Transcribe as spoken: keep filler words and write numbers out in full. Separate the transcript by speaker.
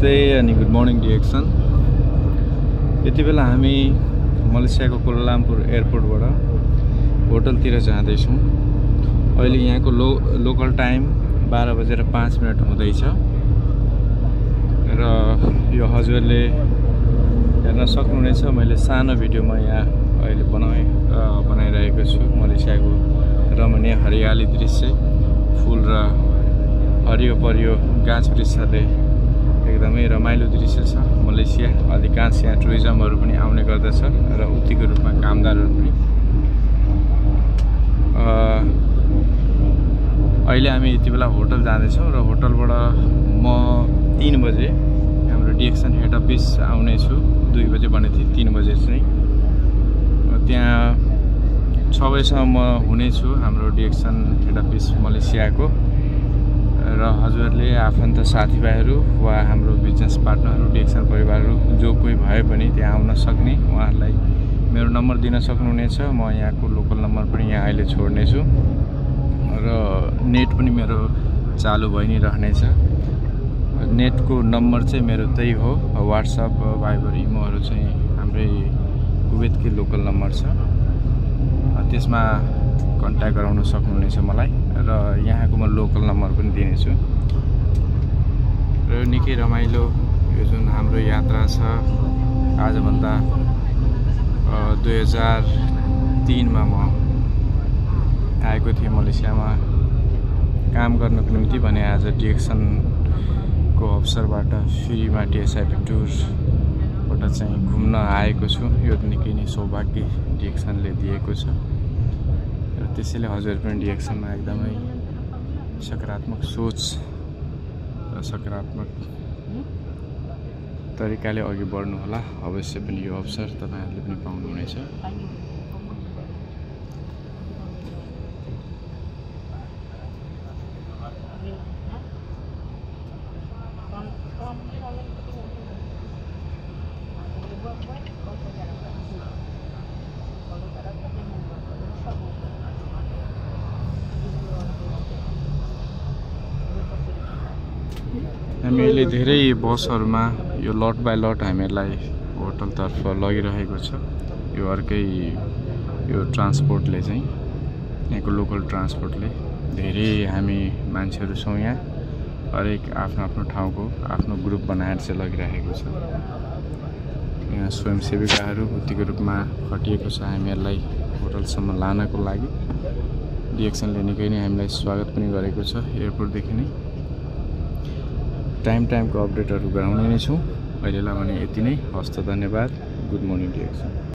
Speaker 1: नमस्ते अनि good morning direction. यति बेला हामी मलेसियाको कोलालमपुर एयरपोर्टबाट होटलतिर जाँदैछौँ। अहिले यहाँको लो लोकल टाइम बाह्र बजेर पाँच मिनट हुँदैछ र यो हजुरले हेर्न सक्नुहुनेछ। मैले सानो भिडियोमा यहाँ अहिले बनाए बनाइरहेको छु मलेसियाको रमणीय हरियाली दृश्य, फुल र हरियो परियो गाछ वृक्षले एकदमै रमाइलो दृश्य छ। मलेसिया अधिकांश यहाँ टुरिज्महरू पनि आउने गर्दछ र उतिको रूपमा कामदारहरू पनि। अहिले हामी यति बेला होटल जाँदैछौँ र होटलबाट म तीन बजे हाम्रो डिएक्सन हेड अफिस आउने छु। दुई बजे भनेको थिएँ, तीन बजे चाहिँ त्यहाँ छ बजेसम्म म हुनेछु हाम्रो डिएक्सन हेड अफिस मलेसियाको। र हजुरहरूले आफन्त साथीभाइहरू वा हाम्रो बिजनेस पार्टनरहरू डिएक्सन परिवारहरू जो कोही भए पनि त्यहाँ आउन सक्ने उहाँहरूलाई मेरो नम्बर दिन सक्नुहुनेछ। म यहाँको लोकल नम्बर पनि यहाँ अहिले छोड्नेछु र नेट पनि मेरो चालु भइ नै रहनेछ। नेटको नम्बर चाहिँ मेरो त्यही हो, वाट्सएप भाइबर इमोहरू चाहिँ हाम्रै कुवेतकै लोकल नम्बर छ, त्यसमा कन्ट्याक्ट गराउन सक्नुहुनेछ मलाई र यहाँको म लोकल नम्बर पनि दिनेछु। र निकै रमाइलो यो जुन हाम्रो यात्रा छ, आजभन्दा दुई हजार तिनमा म आएको थिएँ मलेसियामा काम गर्नको निम्ति भने आज डिएक्सनको अवसरबाट फ्रीमा डिएसआइपी टुरबाट चाहिँ घुम्न आएको छु। यो निकै नै सौभाग्य डिएक्सनले दिएको छ र त्यसैले हजुर पनि डिएक्सनमा एकदमै सकारात्मक सोच र सकारात्मक तरिकाले अघि बढ्नु होला। अवश्य पनि यो अवसर तपाईहरुले पनि पाउनुहुनेछ। हामीले धेरै बसहरूमा यो लट बाई लट हामीलाई होटलतर्फ लगिरहेको छ। यो अर्कै यो ट्रान्सपोर्टले चाहिँ यहाँको लोकल ट्रान्सपोर्टले धेरै हामी मान्छेहरू छौँ यहाँ, हरेक आफ्नो आफ्नो ठाउँको आफ्नो ग्रुप बनाएर चाहिँ लगिरहेको छ। यहाँ स्वयंसेविकाहरू उतिको रूपमा खटिएको छ हामीहरूलाई होटलसम्म लानको लागि। डिएक्सनले निकै नै हामीलाई स्वागत पनि गरेको छ एयरपोर्टदेखि नै। टाइम टाइमको अपडेटहरू गराउने नै छौँ। अहिलेलाई भने यति नै। हस्त धन्यवाद। Good morning DXN.